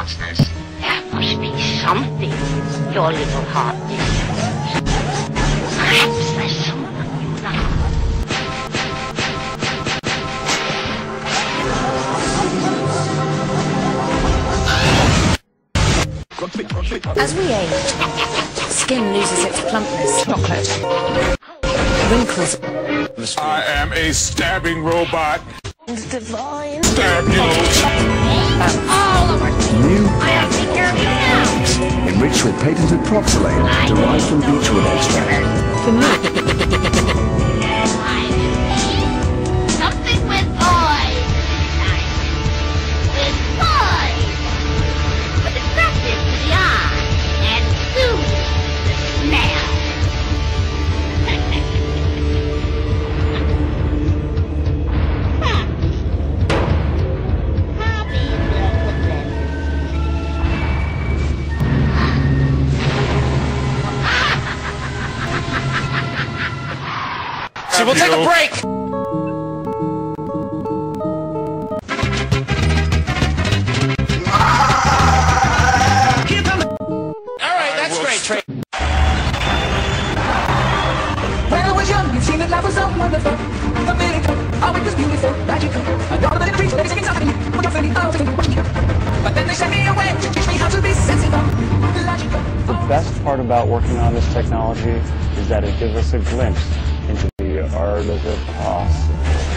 monsters. There must be something your little heart deserves. Perhaps there's someone you love. As we age, skin loses its plumpness. Chocolate. Wrinkles. I am a stabbing robot. Divine. Stab you. All over. New I'll take care of you now. enriched with patented propylene derived from beechwood extract. For me. Something with boys. With boys. Attractive to the eye and soothing the smell. So we'll take a break. Alright, that's great, Trey. When I was young, you seemed that life was so wonderful. A miracle, oh, it was beautiful, magical. I don't know that it reached, every second something new. But then they sent me away to teach me how to be sensible, logical. The best part about working on this technology is that it gives us a glimpse into the art of the possible.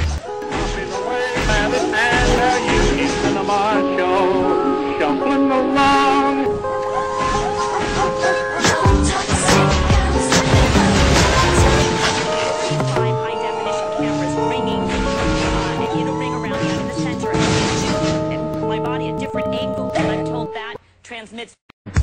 High-definition cameras ringing, and you ring around the center, and my body at different angles, and I'm told that transmits.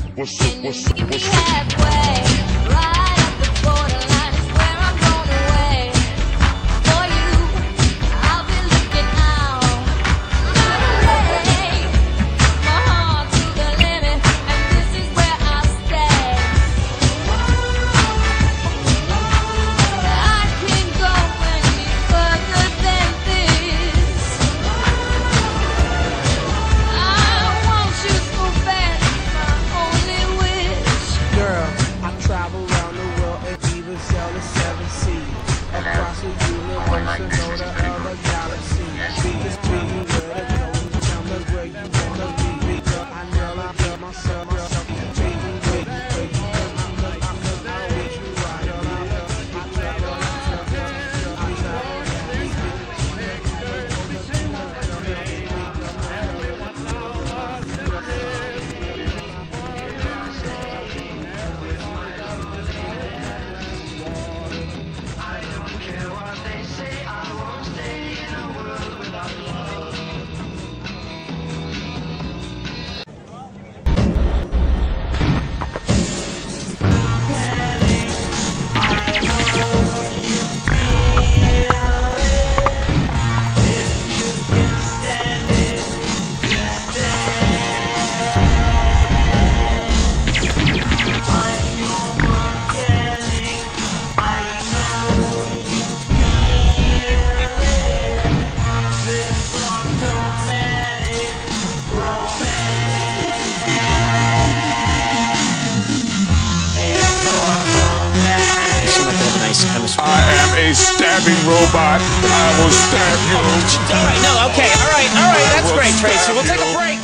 I am a stabbing robot. I will stab you. Alright, no, okay, alright, that's great, Tracy. We'll take a break.